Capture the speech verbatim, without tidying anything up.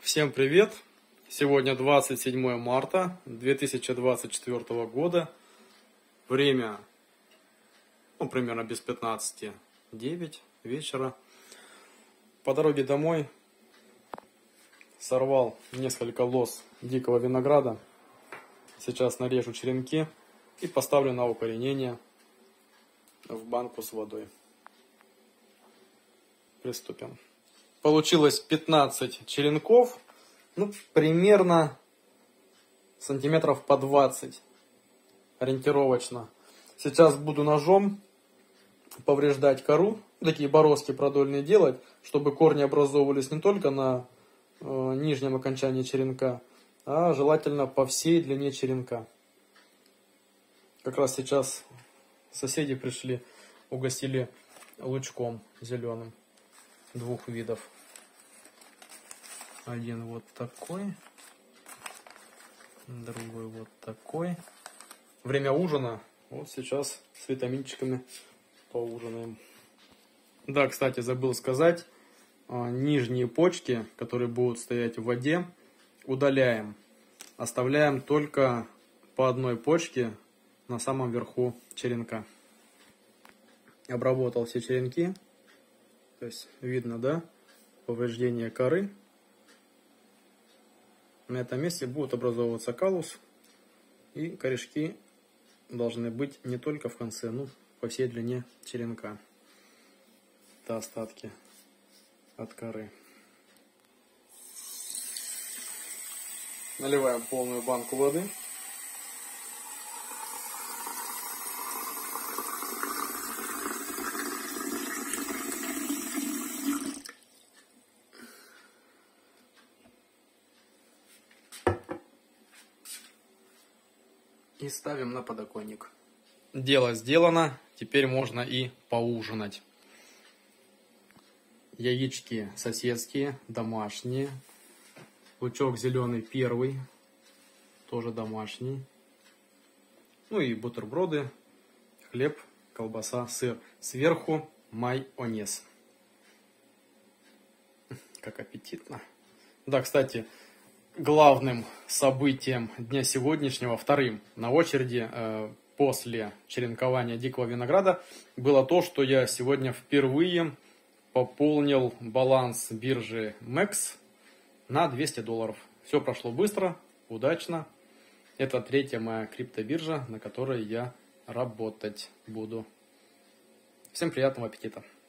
Всем привет! Сегодня двадцать седьмое марта две тысячи двадцать четвёртого года. Время, ну, примерно без пятнадцати девять вечера. По дороге домой сорвал несколько лоз дикого винограда. Сейчас нарежу черенки и поставлю на укоренение в банку с водой. Приступим. Получилось пятнадцать черенков, ну, примерно сантиметров по двадцать, ориентировочно. Сейчас буду ножом повреждать кору, такие бороздки продольные делать, чтобы корни образовывались не только на э, нижнем окончании черенка, а желательно по всей длине черенка. Как раз сейчас соседи пришли, угостили лучком зеленым. Двух видов. Один вот такой, другой вот такой. Время ужина. Вот сейчас с витаминчиками поужинаем. Да, кстати, забыл сказать, нижние почки, которые будут стоять в воде, удаляем. Оставляем только по одной почке на самом верху черенка. Обработал все черенки. То есть видно, да, повреждение коры. На этом месте будет образовываться каллус. И корешки должны быть не только в конце, но по всей длине черенка. Это остатки от коры. Наливаем полную банку воды. И ставим на подоконник. Дело сделано, теперь можно и поужинать. Яички соседские, домашние. Лучок зеленый первый, тоже домашний. Ну и бутерброды, хлеб, колбаса, сыр. Сверху майонез. Как аппетитно. Да, кстати, главным событием дня сегодняшнего, вторым на очереди э, после черенкования дикого винограда, было то, что я сегодня впервые пополнил баланс биржи Мэкс на двести долларов. Все прошло быстро, удачно. Это третья моя криптобиржа, на которой я работать буду. Всем приятного аппетита!